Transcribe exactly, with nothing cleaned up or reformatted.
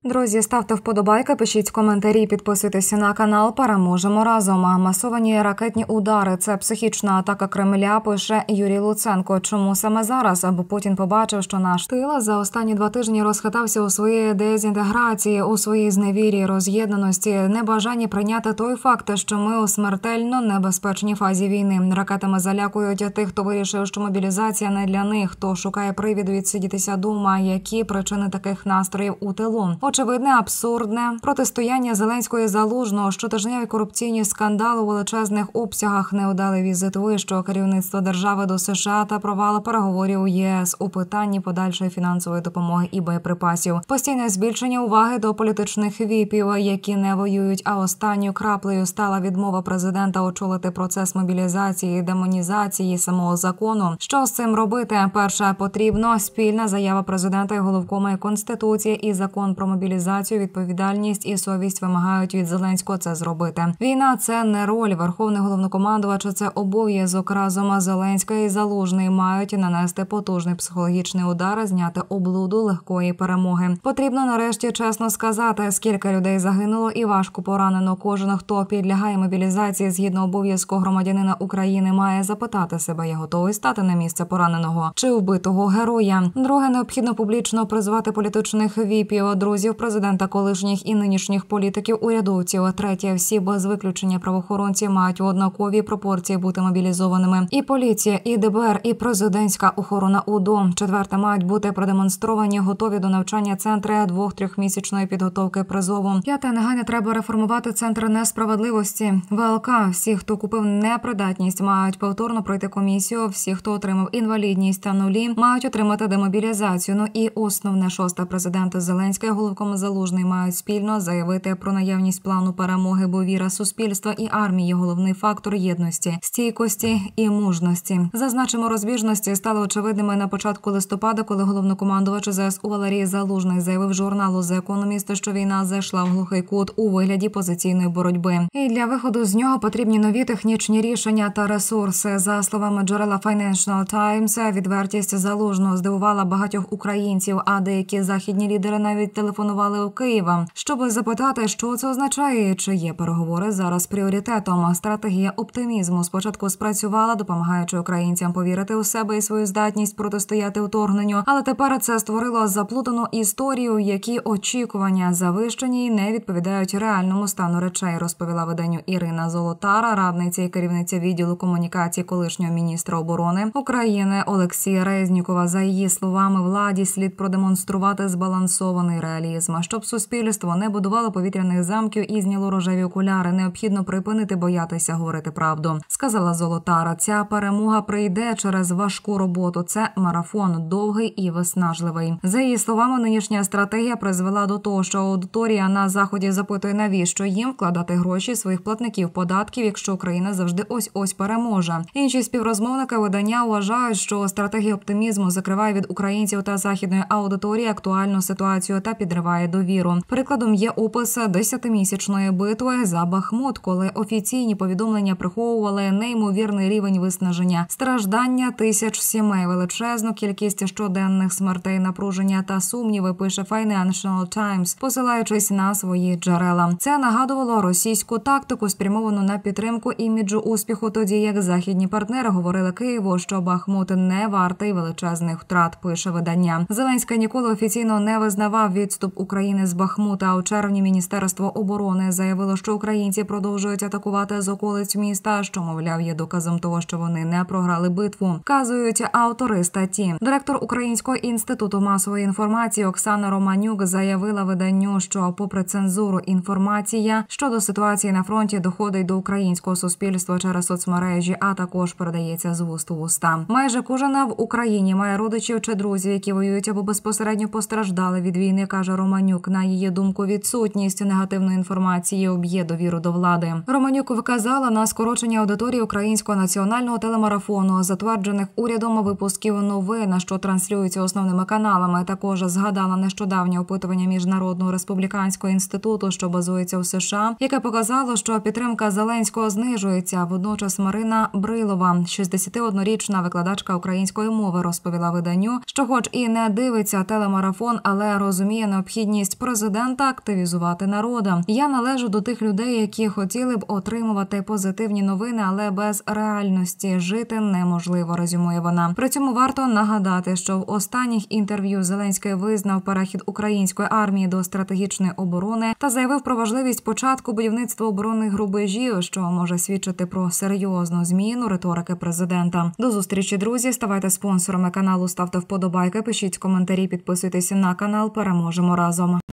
Друзі, ставте вподобайки, пишіть коментарі, підписуйтеся на канал. Переможемо разом. Масовані ракетні удари – це психічна атака Кремля, пише Юрій Луценко. Чому саме зараз? Аби Путін побачив, що наш тил за останні два тижні розхитався у своїй дезінтеграції, у своїй зневірі, роз'єднаності, небажанні прийняти той факт, що ми у смертельно небезпечній фазі війни. Ракетами залякують тих, хто вирішив, що мобілізація не для них, хто шукає привіду відсидітися дома. Які причини таких настроїв у тилу? Очевидне, абсурдне протистояння Зеленського і Залужного, щотижневі корупційні скандали у величезних обсягах, неудалий візит вищого керівництва держави до США та провал переговорів у ЄС у питанні подальшої фінансової допомоги і боєприпасів. Постійне збільшення уваги до політичних віпів, які не воюють, а останньою краплею стала відмова президента очолити процес мобілізації і демонізації самого закону. Що з цим робити? Перше, потрібно спільна заява президента і головкома, і Конституція, і закон про мобілізацію, відповідальність і совість вимагають від Зеленського це зробити. Війна – це не роль. Верховний головнокомандувач – це обов'язок. Разом Зеленський і Залужний мають нанести потужний психологічний удар, зняти облуду легкої перемоги. Потрібно нарешті чесно сказати, скільки людей загинуло і важко поранено. Кожен, хто підлягає мобілізації згідно обов'язку громадянина України, має запитати себе, я готовий стати на місце пораненого чи вбитого героя. Друге, необхідно публічно призвати політичних віпів, друзів президента, колишніх і нинішніх політиків, урядовців. Третє, всі без виключення правоохоронці мають у однаковій пропорції бути мобілізованими. І поліція, і ДБР, і президентська охорона УДО. Четверте, мають бути продемонстровані готові до навчання центри двох-трьохмісячної підготовки призову. П'яте, негайно треба реформувати центр несправедливості. ВЛК, всі, хто купив непридатність, мають повторно пройти комісію. Всі, хто отримав інвалідність та нулі, мають отримати демобілізацію. Ну і основне, шосте, президент Зеленський, головком Залужний мають спільно заявити про наявність плану перемоги, бо віра суспільства і армії – головний фактор єдності, стійкості і мужності. Зазначимо, розбіжності стали очевидними на початку листопада, коли головнокомандувач ЗСУ Валерій Залужний заявив журналу «The Economist», що війна зайшла в глухий кут у вигляді позиційної боротьби. І для виходу з нього потрібні нові технічні рішення та ресурси. За словами джерела Financial Times, відвертість Залужного здивувала багатьох українців, а деякі західні лідери навіть телефонували у Києва, щоб запитати, що це означає, чи є переговори зараз пріоритетом. Стратегія оптимізму спочатку спрацювала, допомагаючи українцям повірити у себе і свою здатність протистояти вторгненню, але тепер це створило заплутану історію, які очікування завищені і не відповідають реальному стану речей, розповіла виданню Ірина Золотара, радниця і керівниця відділу комунікації колишнього міністра оборони України Олексія Резнікова. За її словами, владі слід продемонструвати збалансований реалізм. Щоб суспільство не будувало повітряних замків і зняло рожеві окуляри, необхідно припинити боятися говорити правду, сказала Золотара. Ця перемога прийде через важку роботу. Це марафон довгий і виснажливий. За її словами, нинішня стратегія призвела до того, що аудиторія на Заході запитує, навіщо їм вкладати гроші своїх платників податків, якщо Україна завжди ось-ось переможе. Інші співрозмовники видання вважають, що стратегія оптимізму закриває від українців та західної аудиторії актуальну ситуацію та підриває довіру. Прикладом є опис десятимісячної битви за Бахмут, коли офіційні повідомлення приховували неймовірний рівень виснаження, страждання тисяч сімей, величезну кількість щоденних смертей, напруження та сумніви, пише Financial Times, посилаючись на свої джерела. Це нагадувало російську тактику, спрямовану на підтримку іміджу успіху, тоді як західні партнери говорили Києву, що Бахмут не вартий величезних втрат, пише видання. Зеленський ніколи офіційно не визнавав відступ України з Бахмута. У червні Міністерство оборони заявило, що українці продовжують атакувати з околиць міста, що, мовляв, є доказом того, що вони не програли битву, вказують автори статті. Директор Українського інституту масової інформації Оксана Романюк заявила виданню, що попри цензуру інформація щодо ситуації на фронті доходить до українського суспільства через соцмережі, а також передається з вуст у вуста. Майже кожен в Україні має родичів чи друзів, які воюють або безпосередньо постраждали від війни, каже Романюк. На її думку, відсутність негативної інформації об'є довіру до влади. Романюк вказала на скорочення аудиторії українського національного телемарафону, затверджених урядом випусків новин, що транслюються основними каналами. Також згадала нещодавнє опитування Міжнародного республіканського інституту, що базується у США, яке показало, що підтримка Зеленського знижується. Водночас Марина Брилова, шістдесятиоднорічна викладачка української мови, розповіла виданню, що хоч і не дивиться телемарафон, але розуміє необхідність необхідність президента активізувати народ. Я належу до тих людей, які хотіли б отримувати позитивні новини, але без реальності жити неможливо, резюмує вона. При цьому варто нагадати, що в останніх інтерв'ю Зеленський визнав перехід української армії до стратегічної оборони та заявив про важливість початку будівництва оборонних рубежів, що може свідчити про серйозну зміну риторики президента. До зустрічі, друзі. Ставайте спонсорами каналу, ставте вподобайки, пишіть коментарі, підписуйтесь на канал. Переможемо разом.